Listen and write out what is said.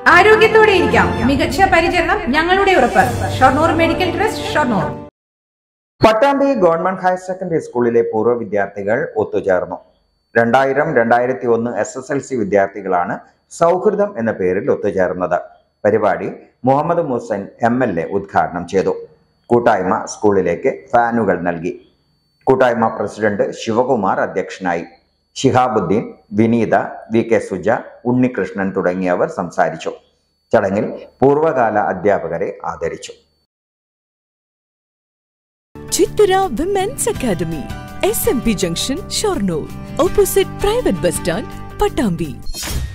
ആരോഗ്യത്തോടെ ഇരിക്കാം. മികച്ച പരിചരണം ഞങ്ങളുടെ ഉറപ്പ്. Shoranur medical trust, Shoranur. Pattambi government higher secondary സ്കൂളിലെ പൂർവ്വ വിദ്യാർത്ഥികൾ ഒത്തുചേർന്നു. 2000-2001 SSLC വിദ്യാർത്ഥികളാണ് സൗഹൃദം എന്ന പേരിൽ ഒത്തുചേർന്നത്. പരിപാടി മുഹമ്മദ് മുഹ്സൻ MLA ഉദ്ഘാടനം ചെയ്തു. കൂട്ടായ്മ സ്കൂളിലേക്ക് ഫാനുകൾ നൽകി. കൂട്ടായ്മ പ്രസിഡന്റ് ശിവകുമാർ അധ്യക്ഷനായി. ഷിഹാബുദ്ദീൻ, വിനീത, VK സുജ, ഉണ്ണികൃഷ്ണൻ തുടങ്ങിയവർ സംസാരിച്ചു. ചടങ്ങിൽ പൂർവ്വകാല അധ്യാപകരെ ആദരിച്ചു. Chithara women's academy, SMP junction, Shoranur, opposite private bus stand, Pattambi.